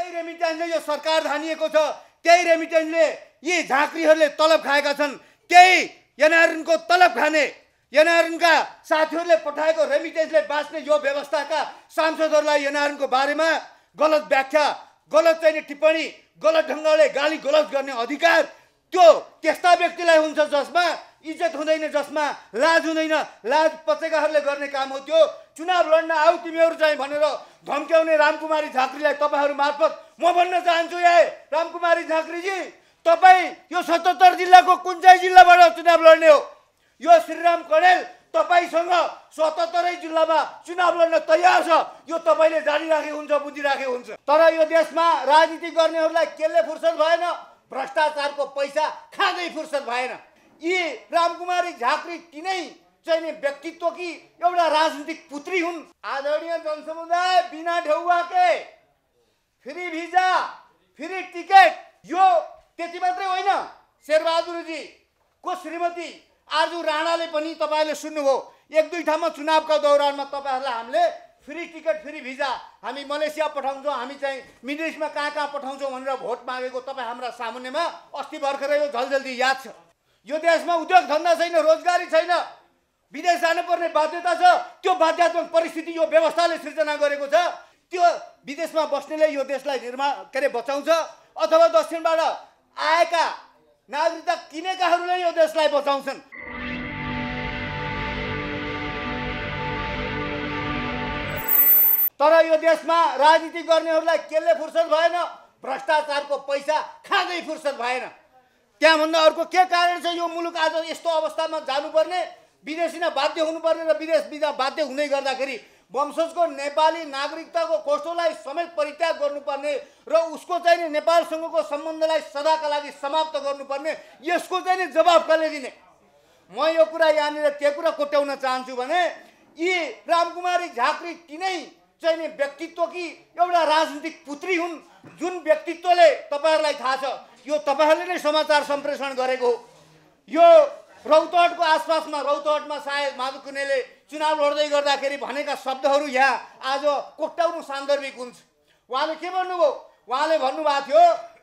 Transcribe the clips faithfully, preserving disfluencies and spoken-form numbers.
त्यही रेमिटेन्सले यो सरकार धानिएको छ, त्यही रेमिटेन्सले यी झाँक्रीहरूले तलब खाएका छन्, त्यही एनआरएनको तलब खाने एनआरएनका साथीहरूले पठाएको रेमिटेन्सले बाँच्ने यो व्यवस्थाका सांसदहरूलाई एनआरएनको बारेमा गलत व्याख्या, गलत चाहिँ टिप्पणी, गलत ढङ्गले गाली गलौज गर्ने अधिकार त्यो त्यस्ता व्यक्तिलाई हुन्छ जसमा इज्जत हुँदैन, जसमा लाज हुँदैन। लाज पचेकाहरूले गर्ने काम हो त्यो। चुनाव लड्न आऊ तिमीहरू चाहिँ भनेर धम्क्याउने रामकुमारी झाँक्रीलाई तपाईँहरू मार्फत म भन्न चाहन्छु, ए रामकुमारी झाँक्रीजी, तपाईँ यो सतहत्तर जिल्लाको कुन चाहिँ जिल्लाबाट चुनाव लड्ने हो? यो श्रीराम कणेल तपाईसँग सतहत्तरै जिल्लामा चुनाव लड्न तयार छ, यो तपाईँले जानिराखेको हुन्छ, बुझिराखेको हुन्छ। तर यो देशमा राजनीति गर्नेहरूलाई केले फुर्सद भएन, भ्रष्टाचारको पैसा खाँदै फुर्सद भएन। यी रामकुमारी झाँक्री तिनै चाहिँ नि व्यक्तित्व कि एउटा राजनीतिक पुत्री हुन्। आदरणीय जनसमुदाय, बिना ढेउवाके फ्री भिजा, फ्री टिकट, यो त्यति मात्रै होइन। शेरबहादुरजी को श्रीमती आरजु राणाले पनि तपाईँले सुन्नुभयो, एक दुई ठाउँमा चुनावका दौरानमा तपाईँहरूलाई हामीले फ्री टिकट, फ्री भिजा, हामी मलेसिया पठाउँछौँ, हामी चाहिँ मिडल इस्टमा कहाँ कहाँ पठाउँछौँ भनेर भोट मागेको तपाईँ हाम्रा सामुन्नेमा अस्ति भर्खरै यो झलझल्दी याद छ। यो देशमा उद्योग धन्दा छैन, रोजगारी छैन, विदेश जानुपर्ने बाध्यता छ। त्यो बाध्यात्मक परिस्थिति यो व्यवस्थाले सिर्जना गरेको छ। त्यो विदेशमा बस्नेले यो देशलाई निर्माण के अरे बचाउँछ, अथवा दक्षिणबाट आएका नागरिकता किनेकाहरूले यो देशलाई बचाउँछन्। तर यो देशमा राजनीति गर्नेहरूलाई केले फुर्सद भएन, भ्रष्टाचारको पैसा खाँदै फुर्सद भएन। त्यहाँभन्दा अर्को के कारण छ यो मुलुक आज यस्तो अवस्थामा जानुपर्ने, विदेशी बाध्य हुनुपर्ने र विदेश बिदा बाध्य हुँदै गर्दाखेरि वंशजको नेपाली नागरिकताको कोष्ठलाई समेत परित्याग गर्नुपर्ने र उसको चाहिँ नि नेपालसँगको सम्बन्धलाई सदाका लागि समाप्त गर्नुपर्ने, यसको चाहिँ नि जवाब कसले दिने? म यो कुरा यहाँनिर के कुरा कोट्याउन चाहन्छु भने यी रामकुमारी झाँक्री तिनै चाहिँ नि व्यक्तित्व कि एउटा राजनीतिक पुत्री हुन्, जुन व्यक्तित्वले तपाईँहरूलाई थाहा छ, यो तपाईँहरूले नै समाचार सम्प्रेषण गरेको हो। यो रौतहटको आसपासमा, रौतहटमा सायद माधव कुनेले चुनाव लड्दै गर्दाखेरि भनेका शब्दहरू यहाँ आज कोट्याउनु सान्दर्भिक हुन्छ। उहाँले के भन्नुभयो? उहाँले भन्नुभएको थियो,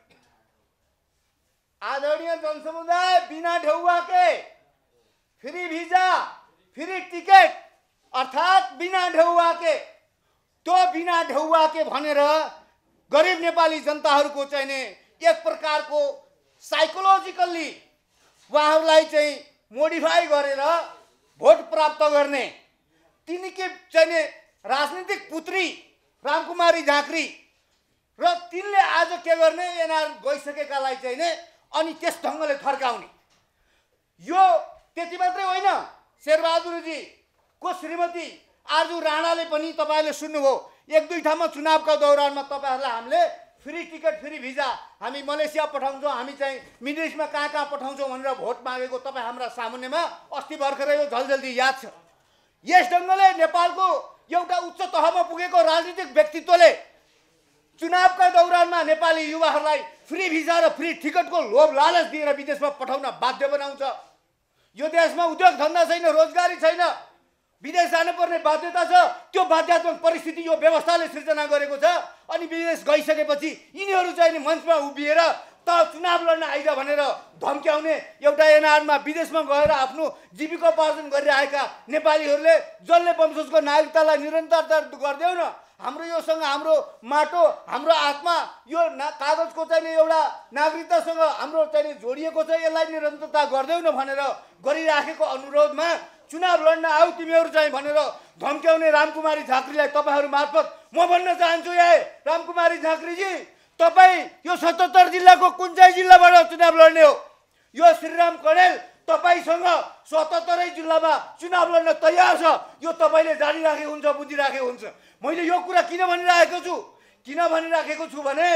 आदरणीय जनसमुदाय, बिना ढेउवाके फ्री भिजा, फ्री टिकट, अर्थात् बिना ढेउवाके। त्यो बिना ढेउवाके भनेर गरिब नेपाली जनताहरूको चाहिँ नि एक प्रकारको साइकोलोजिकल्ली उहाँहरूलाई चाहिँ मोडिफाई गरेर भोट प्राप्त गर्ने, तिनकी चाहिँ नि राजनीतिक पुत्री रामकुमारी झाँक्री र तिनले आज के गर्ने, एनआर गइसकेकालाई चाहिँ नि अनि त्यस ढङ्गले थर्काउने। यो त्यति मात्रै होइन। शेरबहादुरजी को श्रीमती आरजु राणाले पनि तपाईँले सुन्नुभयो, एक दुई ठाउँमा चुनावका दौरानमा तपाईँहरूलाई हामीले फ्री टिकट, फ्री भिजा, हामी मलेसिया पठाउँछौँ, हामी चाहिँ मिडल इस्टमा कहाँ कहाँ पठाउँछौँ भनेर भोट मागेको तपाईँ हाम्रा सामुन्नेमा अस्ति भर्खरै यो झलझल्दी याद छ। यस ढङ्गले नेपालको एउटा उच्च तहमा पुगेको राजनीतिक व्यक्तित्वले चुनावका दौरानमा नेपाली युवाहरूलाई फ्री भिजा र फ्री टिकटको लोभ लालच दिएर विदेशमा पठाउन बाध्य बनाउँछ। यो देशमा उद्योग धन्दा छैन, रोजगारी छैन, विदेश जानुपर्ने बाध्यता छ। त्यो बाध्यात्मक परिस्थिति यो व्यवस्थाले सिर्जना गरेको छ। अनि विदेश गइसकेपछि यिनीहरू चाहिँ नि मञ्चमा उभिएर त चुनाव लड्न आइज भनेर धम्क्याउने, एउटा एनआरमा विदेशमा गएर आफ्नो जीविकोपार्जन गरिरहेका नेपालीहरूले जसले वंशजको नागरिकतालाई निरन्तरता गरिदेऊ न, हाम्रो योसँग हाम्रो माटो, हाम्रो आत्मा, यो ना कागजको चाहिँ नि एउटा नागरिकतासँग हाम्रो चाहिँ जोडिएको छ, यसलाई निरन्तरता गरिदेऊ न भनेर गरिराखेको अनुरोधमा चुनाव लड्न आऊ तिमीहरू चाहिँ भनेर धम्क्याउने रामकुमारी झाँक्रीलाई तपाईँहरू मार्फत म भन्न चाहन्छु, ए रामकुमारी झाँक्रीजी, तपाईँ यो सतहत्तर जिल्लाको कुन चाहिँ जिल्लाबाट चुनाव लड्ने हो? यो श्रीराम कणेल तपाईँसँग सतहत्तरै जिल्लामा चुनाव लड्न तयार छ, यो तपाईँले जानिराखेको हुन्छ, बुझिराखेको हुन्छ। मैले यो कुरा किन भनिराखेको छु किन भनिराखेको छु भने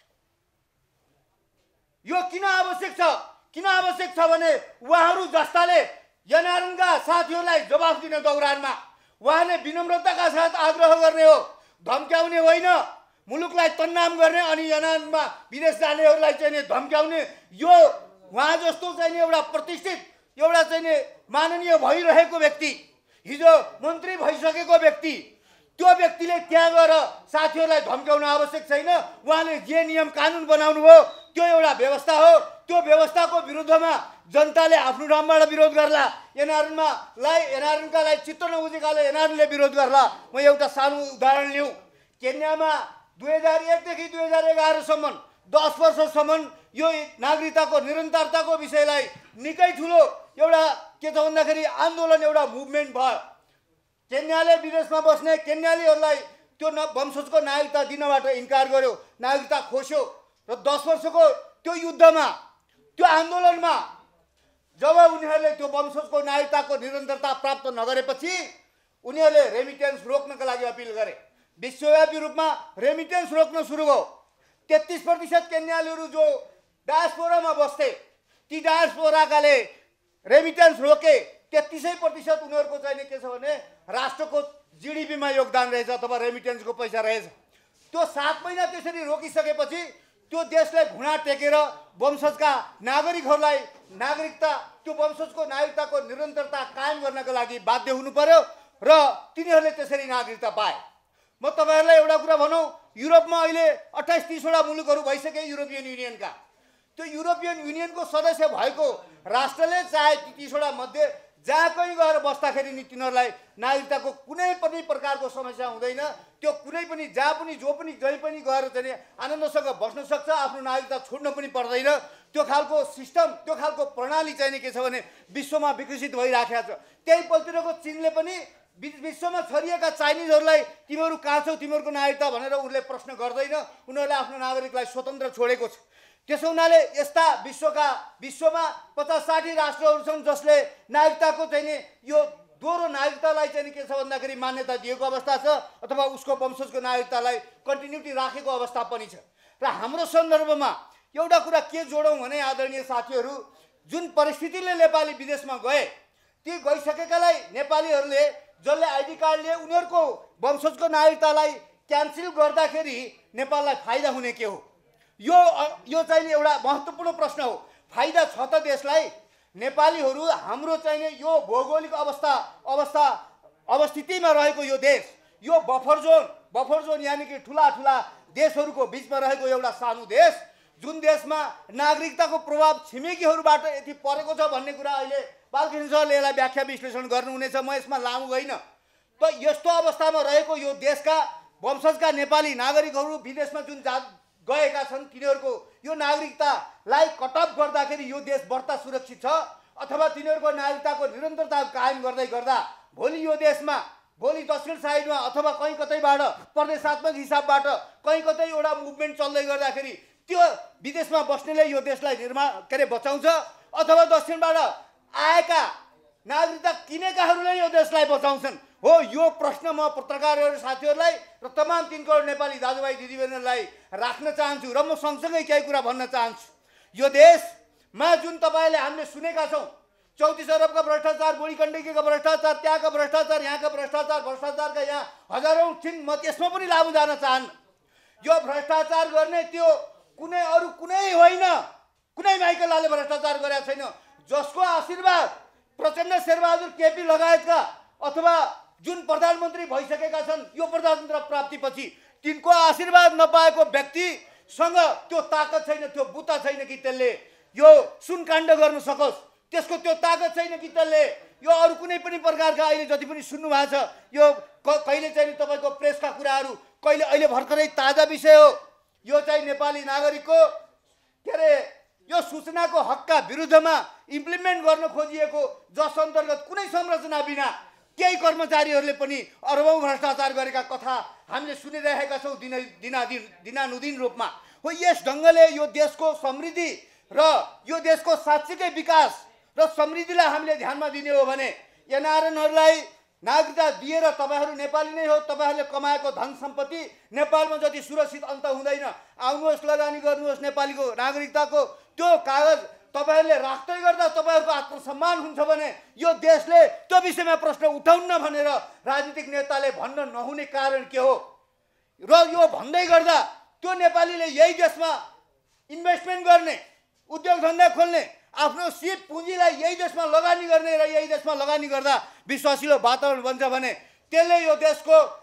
यो किन आवश्यक छ किन आवश्यक छ भने उहाँहरू जस्ताले एनआरएनका साथीहरूलाई जवाफ दिने दौरानमा उहाँले विनम्रताका साथ आग्रह गर्ने हो, धम्क्याउने होइन, मुलुकलाई तन्नाम गर्ने अनि एनआरएनमा विदेश जानेहरूलाई चाहिँ धम्क्याउने। यो उहाँ जस्तो चाहिँ एउटा प्रतिष्ठित, एउटा चाहिँ माननीय भइरहेको व्यक्ति, हिजो मन्त्री भइसकेको व्यक्ति, त्यो व्यक्तिले त्यहाँ गएर साथीहरूलाई धम्काउन आवश्यक छैन। उहाँले जे नियम कानुन बनाउनु हो त्यो एउटा व्यवस्था हो। त्यो व्यवस्थाको विरुद्धमा जनताले आफ्नो नामबाट विरोध गर्ला, एनआरएनमा लाई एनआरएनका लागि चित्त नबुझेकाले एनआरएनले विरोध गर्ला। म एउटा सानो उदाहरण लिउँ। केन्यामा दुई हजार एकदेखि दुई हजार एघारसम्म दस वर्षसम्म यो नागरिकताको निरन्तरताको विषयलाई निकै ठुलो एउटा के छ भन्दाखेरि आन्दोलन, एउटा मुभमेन्ट भयो। केन्याले विदेशमा बस्ने केन्यालीहरूलाई त्यो वंशजको नागरिकता दिनबाट इन्कार गर्यो, नागरिकता खोस्यो। र दस वर्षको त्यो युद्धमा, त्यो आन्दोलनमा जब उनीहरूले त्यो वंशजको नागरिकताको निरन्तरता प्राप्त नगरेपछि उनीहरूले रेमिटेन्स रोक्नका लागि अपिल गरे। विश्वव्यापी रूपमा रेमिटेन्स रोक्न सुरु भयो। तेत्तिस प्रतिशत केन्यालीहरू जो डायस्पोरामा बस्थे, ती डायस्पोराकाले रेमिटेन्स रोके। तेत्तिसै प्रतिशत उनीहरूको चाहिँ के छ भने राष्ट्रको जिडिपीमा योगदान रहेछ अथवा रेमिटेन्सको पैसा रहेछ। त्यो सात महिना त्यसरी रोकिसकेपछि त्यो देशले घुँडा टेकेर वंशजका नागरिकहरूलाई नागरिकता, त्यो वंशजको नागरिकताको निरन्तरता कायम गर्नका लागि बाध्य हुनु पर्यो र तिनीहरूले त्यसरी नागरिकता पाए। म तपाईँहरूलाई एउटा कुरा भनौँ, युरोपमा अहिले अट्ठाइस तीसवटा मुलुकहरू भइसके युरोपियन युनियनका। त्यो युरोपियन युनियनको सदस्य भएको राष्ट्रले चाहे तीसवटा मध्ये जहाँ कहीँ गएर बस्दाखेरि नि तिनीहरूलाई नागरिकताको कुनै पनि प्रकारको समस्या हुँदैन। त्यो कुनै पनि जहाँ पनि जो पनि जहीँ पनि गएर चाहिँ आनन्दसँग बस्न सक्छ, आफ्नो नागरिकता छोड्न पनि पर्दैन। त्यो खालको सिस्टम, त्यो खालको प्रणाली चाहिँ के छ भने विश्वमा विकसित भइराखेको छ। त्यही पल्तिरको चीनले पनि विश्वमा छरिएका चाइनिजहरूलाई तिमीहरू कहाँ छौ, तिमीहरूको नागरिकता भनेर उनले प्रश्न गर्दैन। उनीहरूले आफ्नो नागरिकलाई स्वतन्त्र छोडेको छ। त्यसो हुनाले यस्ता विश्वका विश्वमा पचास साठी राष्ट्रहरू छन् जसले नागरिकताको चाहिँ यो दोहोरो नागरिकतालाई चाहिँ के छ भन्दाखेरि मान्यता दिएको अवस्था छ अथवा उसको वंशजको नागरिकतालाई कन्टिन्युटी राखेको अवस्था पनि छ। र हाम्रो सन्दर्भमा एउटा कुरा के जोडौँ भने आदरणीय साथीहरू, जुन परिस्थितिले नेपाली विदेशमा गए, ती गइसकेकालाई नेपालीहरूले जसले आइडी कार्ड लिए उनीहरूको वंशजको नागरिकतालाई क्यान्सल गर्दाखेरि नेपाललाई फाइदा हुने के हो? यो यो चाहिँ एउटा महत्त्वपूर्ण प्रश्न हो। फाइदा छ त देशलाई। नेपालीहरू हाम्रो चाहिँ यो भौगोलिक अवस्था अवस्था अवस्थितिमा रहेको यो देश, यो बफर जोन बफर जोन यानि कि ठुला ठुला देशहरूको बिचमा रहेको एउटा सानो देश, जुन देशमा नागरिकताको प्रभाव छिमेकीहरूबाट यति परेको छ भन्ने कुरा अहिले बालकृष्ण सरले यसलाई व्याख्या विश्लेषण गर्नुहुनेछ। म यसमा लामो गइन। त यस्तो अवस्थामा रहेको यो देशका वंशजका नेपाली नागरिकहरू विदेशमा जुन जा गएका छन्, तिनीहरूको यो नागरिकतालाई कटअफ गर्दाखेरि यो देश बढ्ता सुरक्षित छ अथवा तिनीहरूको नागरिकताको निरन्तरता कायम गर्दै गर्दा भोलि यो देशमा, भोलि दक्षिण साइडमा अथवा कहीँ कतैबाट प्रदेशात्मक हिसाबबाट कहीँ कतै एउटा मुभमेन्ट चल्दै गर्दाखेरि त्यो विदेशमा बस्नेले यो देशलाई निर्माण के अरे बचाउँछ अथवा दक्षिणबाट आएका नागरिकता किनेकाहरूले यो देशलाई बचाउँछन् हो? यो प्रश्न म पत्रकारहरू साथीहरूलाई र तमाम तीन करोड नेपाली दाजुभाइ दिदीबहिनीहरूलाई राख्न चाहन्छु र म सँगसँगै केही कुरा भन्न चाहन्छु। यो देशमा जुन तपाईँहरूले हामीले सुनेका छौँ, चौतिस अरबका भ्रष्टाचार, बुढी गण्डकीका भ्रष्टाचार, त्यहाँका भ्रष्टाचार, यहाँका भ्रष्टाचार, भ्रष्टाचारका यहाँ हजारौँ छिन्। म त्यसमा पनि लामो जान चाहन्न। यो भ्रष्टाचार गर्ने त्यो कुनै अरू कुनै होइन, कुनै माइकलले भ्रष्टाचार गरेका छैन। जसको आशीर्वाद प्रचण्ड, शेरबहादुर केपी लगायतका अथवा जुन प्रधानमन्त्री भइसकेका छन् यो प्रजातन्त्र प्राप्तिपछि, तिनको आशीर्वाद नपाएको व्यक्तिसँग त्यो ताकत छैन, त्यो बुता छैन कि त्यसले यो सुनकाण्ड गर्न सकोस्। त्यसको त्यो ताकत छैन कि त्यसले यो अरू कुनै पनि प्रकारका अहिले जति पनि सुन्नु भएको छ यो कहिले चाहिँ तपाईँको प्रेसका कुराहरू, कहिले अहिले भर्खरै ताजा विषय हो यो चाहिँ नेपाली नागरिकको के अरे यो सूचनाको हकका विरुद्धमा इम्प्लिमेन्ट गर्न खोजिएको, जस अन्तर्गत कुनै संरचना बिना केही कर्मचारीहरूले पनि अरबौँ भ्रष्टाचार गरेका कथा हामीले सुनिरहेका छौँ दिन दिनादिन दिनानुदिन रूपमा। हो यस ढङ्गले यो देशको समृद्धि र यो देशको साँच्चीकै विकास र समृद्धिलाई हामीले ध्यानमा दिने हो भने एनआरएनहरूलाई नागरिकता दिएर तपाईँहरू नेपाली नै हो, तपाईँहरूले कमाएको धन सम्पत्ति नेपालमा जति सुरक्षित अन्त हुँदैन। आउनुहोस्, लगानी गर्नुहोस्, नेपालीको नागरिकताको त्यो कागज तपाईँहरूले राख्दै गर्दा तपाईँहरूको आत्मसम्मान हुन्छ भने यो देशले त्यो विषयमा प्रश्न उठाउन्न भनेर राजनीतिक नेताले भन्न नहुने कारण के हो? र यो भन्दै गर्दा त्यो नेपालीले यही देशमा इन्भेस्टमेन्ट गर्ने, उद्योग धन्दा खोल्ने, आफ्नो सिप पुँजीलाई यही देशमा लगानी गर्ने र यही देशमा लगानी गर्दा विश्वासिलो वातावरण बन्छ भने त्यसले यो देशको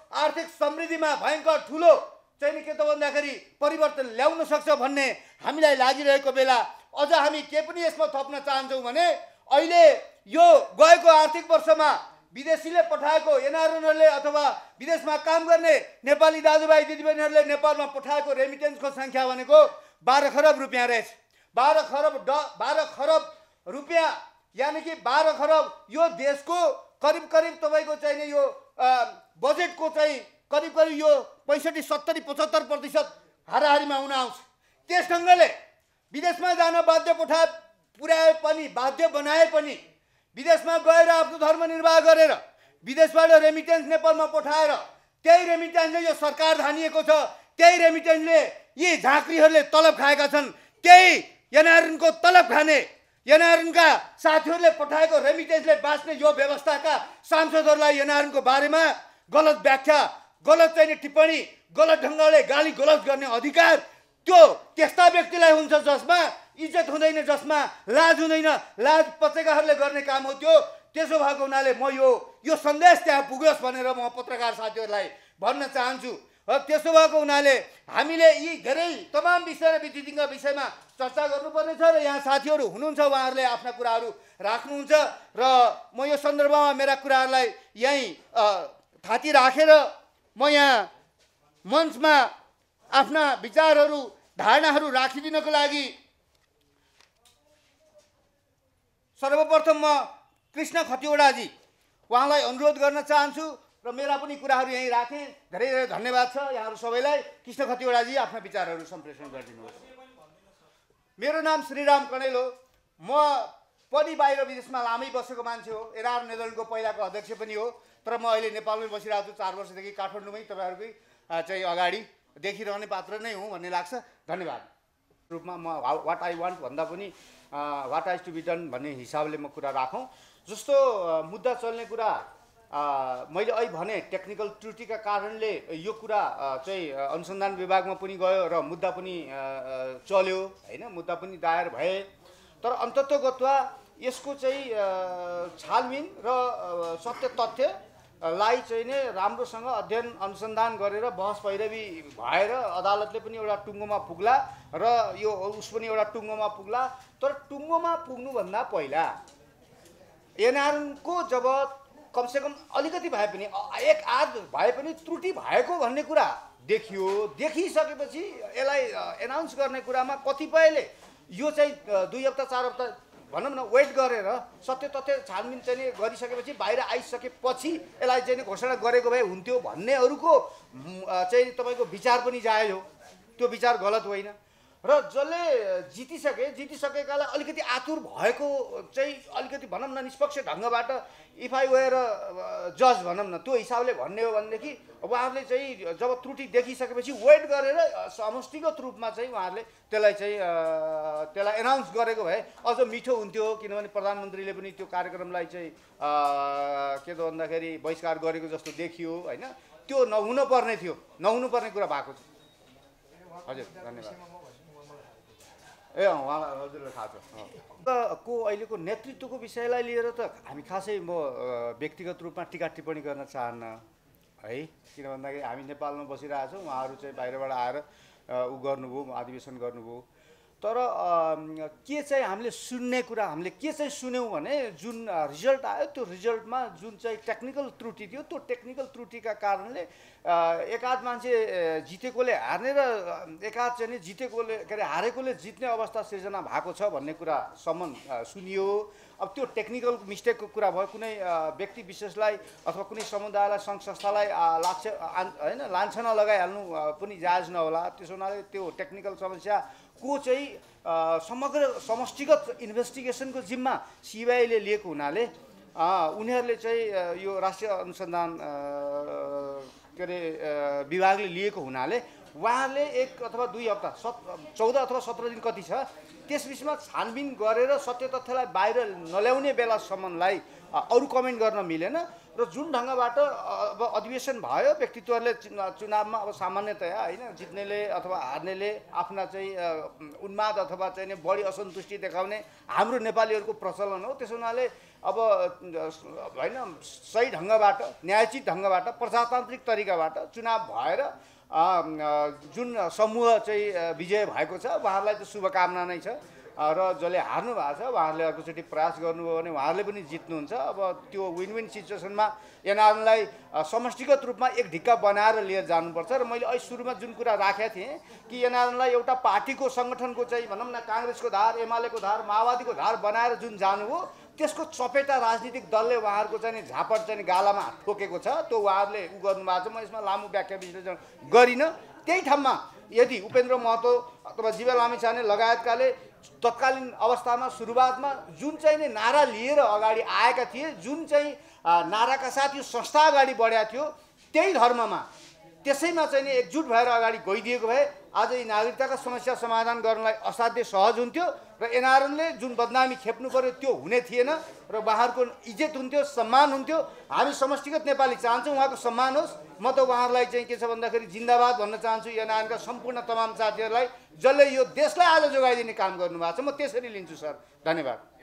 आर्थिक समृद्धिमा भयङ्कर ठुलो चाहिँ नि के त भन्दाखेरि परिवर्तन ल्याउन सक्छ भन्ने हामीलाई लागिरहेको बेला अझ हामी के पनि यसमा थप्न चाहन्छौँ भने अहिले यो गएको आर्थिक वर्षमा विदेशीले पठाएको एनआरएनहरूले अथवा विदेशमा काम गर्ने नेपाली दाजुभाइ दिदीबहिनीहरूले नेपालमा पठाएको रेमिटेन्सको सङ्ख्या भनेको बाह्र खरब रुपियाँ रहेछ। बाह्र खरब ड बाह्र खरब रुपियाँ यानि कि बाह्र खरब यो देशको करिब करिब तपाईँको चाहिँ नि यो बजेटको चाहिँ करिब करिब यो पैँसठी सत्तरी पचहत्तर प्रतिशत हाराहारीमा हुन आउँछ। त्यस ढङ्गले विदेशमा जान बाध्य पठाए पुर्याए पनि बाध्य बनाए पनि विदेशमा गएर आफ्नो धर्म निर्वाह गरेर विदेशबाट रेमिटेन्स नेपालमा पठाएर त्यही रेमिटेन्सले यो सरकार धानिएको छ, त्यही रेमिटेन्सले यी झाँक्रीहरूले तलब खाएका छन्, त्यही एनआरएनको तलब खाने एनआरएनका साथीहरूले पठाएको रेमिटेन्सले बाँच्ने यो व्यवस्थाका सांसदहरूलाई एनआरएनको बारेमा गलत व्याख्या गलत चाहिँ टिप्पणी गलत ढङ्गले गाली गलत गर्ने अधिकार त्यो त्यस्ता व्यक्तिलाई हुन्छ जसमा इज्जत हुँदैन, जसमा लाज हुँदैन, लाज पचेकाहरूले गर्ने काम हो त्यो। त्यसो भएको हुनाले म यो यो सन्देश त्यहाँ पुगोस् भनेर म पत्रकार साथीहरूलाई भन्न चाहन्छु। त्यसो भएको हुनाले हामीले यी धेरै तमाम विषय र विद्युतीय विषयमा चर्चा गर्नुपर्ने छ र यहाँ साथीहरू हुनुहुन्छ, उहाँहरूले आफ्ना कुराहरू राख्नुहुन्छ र म यो सन्दर्भमा मेरा कुराहरूलाई यहीँ थाती राखेर म यहाँ मञ्चमा आफ्ना विचारहरू धारणाहरू राखिदिनको लागि सर्वप्रथम म कृष्ण खतिवडाजी उहाँलाई अनुरोध गर्न चाहन्छु र मेरा पनि कुराहरू यहीँ राखेँ। धेरै धेरै धन्यवाद छ यहाँहरू सबैलाई। कृष्ण खतिवडाजी आफ्ना विचारहरू सम्प्रेषण गरिदिनुहोस्। मेरो नाम श्रीराम कणेल हो। म पनि बाहिर विदेशमा लामै बसेको मान्छे हो। एनआर नेदरल्यान्डको पहिलाको अध्यक्ष पनि हो, तर म अहिले नेपालमै बसिरहेको छु। चार वर्षदेखि काठमाडौँमै तपाईँहरूकै चाहिँ अगाडि देखिरहने पात्र नै हुँ भन्ने लाग्छ। धन्यवाद। रूपमा म वाट आई वान्ट भन्दा पनि वाट आइज टु बी डन भन्ने हिसाबले म कुरा राखौँ। जस्तो मुद्दा चल्ने कुरा मैले अहिले भने टेक्निकल त्रुटिका कारणले यो कुरा चाहिँ अनुसन्धान विभागमा पनि गयो र मुद्दा पनि चल्यो होइन, मुद्दा पनि दायर भए। तर अन्ततोगत्वा यसको चाहिँ छालबिन र सत्य तथ्यलाई चाहिँ नै राम्रोसँग अध्ययन अनुसन्धान गरेर बहस पैरवी भएर अदालतले पनि एउटा टुङ्गोमा पुग्ला र यो उस पनि एउटा टुङ्गोमा पुग्ला। तर टुङ्गोमा पुग्नुभन्दा पहिला एनआरएनको जब कमसेकम अलिकति भए पनि एक आध भए पनि त्रुटि भएको भन्ने कुरा देखियो, देखिसकेपछि यसलाई एनाउन्स गर्ने कुरामा कतिपयले यो चाहिँ दुई हप्ता चार हप्ता भनौँ न वेट गरेर सत्य तथ्य छानबिन चाहिँ गरिसकेपछि बाहिर आइसकेपछि यसलाई चाहिँ घोषणा गरेको भए हुन्थ्यो भन्नेहरूको चाहिँ तपाईँको विचार पनि जायज हो। त्यो विचार गलत होइन र जसले जितिसके जितिसकेकालाई अलिकति आतुर भएको चाहिँ अलिकति भनौँ न निष्पक्ष ढङ्गबाट इफ आई वेयर जज भनौँ न त्यो हिसाबले भन्ने हो भनेदेखि उहाँहरूले चाहिँ जब त्रुटि देखिसकेपछि वेट गरेर समष्टिगत रूपमा चाहिँ उहाँहरूले त्यसलाई चाहिँ त्यसलाई एनाउन्स गरेको भए अझ मिठो हुन्थ्यो। किनभने प्रधानमन्त्रीले पनि त्यो कार्यक्रमलाई चाहिँ के त भन्दाखेरि बहिष्कार गरेको जस्तो देखियो होइन, त्यो नहुनु पर्ने थियो, नहुनु पर्ने कुरा भएको छ। हजुर धन्यवाद। ए अँ उहाँलाई हजुरलाई थाहा छ को अहिलेको नेतृत्वको विषयलाई लिएर त हामी खासै म व्यक्तिगत रूपमा टिका टिप्पणी गर्न चाहन्न है। किन भन्दाखेरि हामी नेपालमा बसिरहेछौँ, उहाँहरू चाहिँ बाहिरबाट आएर उ गर्नुभयो, अधिवेशन गर्नुभयो। तर के चाहिँ हामीले सुन्ने कुरा हामीले के चाहिँ सुन्यौँ भने जुन रिजल्ट आयो त्यो रिजल्टमा जुन चाहिँ टेक्निकल त्रुटि थियो त्यो टेक्निकल त्रुटिका कारणले एकाध मान्छे जितेकोले हार्ने र एकाध चाहिँ जितेकोले के अरे हारेकोले जित्ने अवस्था सिर्जना भएको छ भन्ने कुरासम्म सुनियो। अब त्यो टेक्निकल मिस्टेकको कुरा भयो, कुनै व्यक्ति विशेषलाई अथवा कुनै समुदायलाई सङ्घ संस्थालाई लाक्ष होइन लान्छना लगाइहाल्नु पनि जायज नहोला। त्यसो हुनाले त्यो टेक्निकल समस्या को चाहिँ समग्र समष्टिगत इन्भेस्टिगेसनको जिम्मा सिबिआईले लिएको हुनाले उनीहरूले चाहिँ यो राष्ट्रिय अनुसन्धान के अरे विभागले लिएको हुनाले उहाँहरूले एक अथवा दुई हप्ता सत् चौध अथवा सत्र दिन कति छ त्यस बिचमा छानबिन गरेर सत्य तथ्यलाई बाहिर नल्याउने बेलासम्मलाई अरू कमेन्ट गर्न मिलेन र जुन ढङ्गबाट अब अधिवेशन भयो व्यक्तित्वहरूले चुनावमा अब सामान्यतया होइन जित्नेले अथवा हार्नेले आफ्ना चाहिँ उन्माद अथवा चाहिँ बढी असन्तुष्टि देखाउने हाम्रो नेपालीहरूको प्रचलन हो। त्यसो हुनाले अब होइन सही ढङ्गबाट न्यायोचित ढङ्गबाट प्रजातान्त्रिक तरिकाबाट चुनाव भएर जुन समूह चाहिँ विजय भएको छ उहाँहरूलाई त शुभकामना नै छ र जसले हार्नु भएको छ उहाँहरूले अर्कोचोटि प्रयास गर्नुभयो भने उहाँहरूले पनि जित्नुहुन्छ। अब त्यो विन विन सिचुएसनमा एनआरएनलाई समष्टिगत रूपमा एक ढिक्का बनाएर लिएर जानुपर्छ र मैले अहिले सुरुमा जुन कुरा राखेको थिएँ कि एनआरएनलाई एउटा पार्टीको सङ्गठनको चाहिँ भनौँ न काङ्ग्रेसको धार एमालेको धार माओवादीको धार बनाएर जुन जानुभयो त्यसको चपेटा राजनीतिक दलले उहाँहरूको चाहिँ झापट चाहिँ गालामा ठोकेको छ त्यो उहाँहरूले उ गर्नुभएको छ। म यसमा लामो व्याख्या विश्लेषण गरिनँ। त्यही ठाउँमा यदि उपेन्द्र महतो अथवा जीवा लामिछाने लगायतकाले तत्कालीन अवस्थामा सुरुवातमा जुन चाहिँ नि नारा लिएर अगाडि आएका थिए, जुन चाहिँ नाराका साथ यो संस्था अगाडि बढेको थियो, त्यही धर्ममा त्यसैमा चाहिँ नि एकजुट भएर अगाडि गइदिएको भए आज यी नागरिकताका समस्या समाधान गर्नलाई असाध्यै सहज हुन्थ्यो र एनआरएनले जुन बदनामी खेप्नु पर्यो त्यो हुने थिएन र उहाँहरूको इज्जत हुन्थ्यो, सम्मान हुन्थ्यो। हामी समष्टिगत नेपाली चाहन्छौँ उहाँको सम्मान होस्। म त उहाँहरूलाई चाहिँ के छ भन्दाखेरि जिन्दाबाद भन्न चाहन्छु। एनआरएनका सम्पूर्ण तमाम साथीहरूलाई जसले यो देशलाई आज जोगाइदिने काम गर्नुभएको छ, म त्यसरी लिन्छु सर। धन्यवाद।